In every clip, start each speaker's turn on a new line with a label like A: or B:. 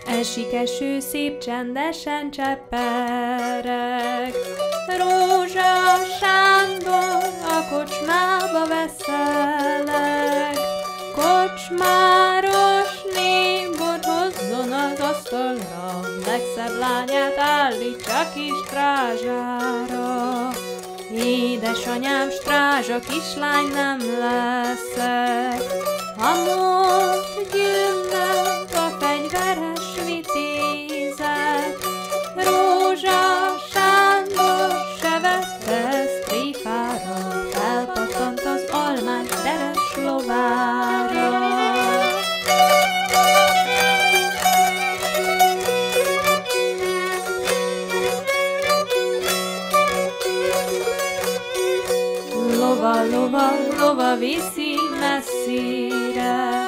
A: Esik eső, szép csendesen csepereg, Rózsa Sándor a kocsmába veszeleg. Kocsmárosné, bort hozzon az asztalra, legszebb lányát állítsa ki strázsára. Édesanyám, strázsa kislány nem leszek, ha most jönnek a fegyveres vitézek. Rózsa Sándor se vette ezt tréfára, felpattant az almás deres lovára. Lova, lova, lova viszi messzire,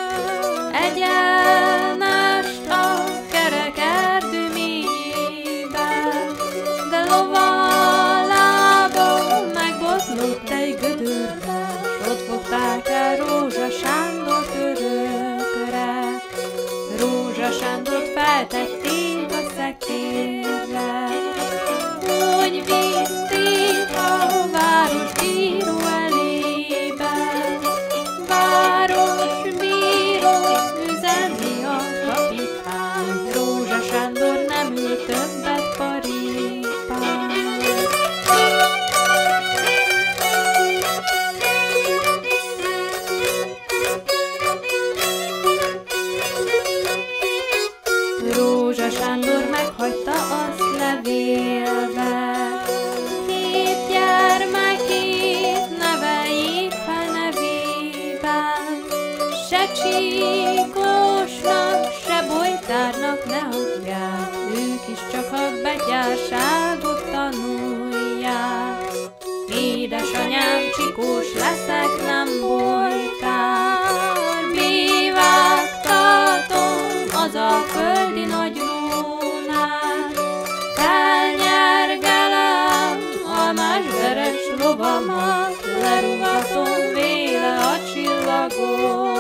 A: egyenest a kerek erdő mélyébe, de lova lába megbotlott egy gödörbe, s ott fogták el Rózsa Sándort örökre. Rózsa Sándort feltették a szekérre, úgy vitték a városbíró elébe. Városbíró üzeni a kapitány, Rózsa Sándor nem ül többet paripán. Rózsa Sándor meghagyta azt levélve, két gyermekét neveljék fel nevében. Se Csíkosnak, se Bojtárnak ne adják, ők is csak a betyárságot tanulják. Édesanyám, Csikós leszek, nem Bojtár, bívágtatom az a földi nagy rónát. Felnyergelem almás veres lovamat, lerúgatom véle a csillagot.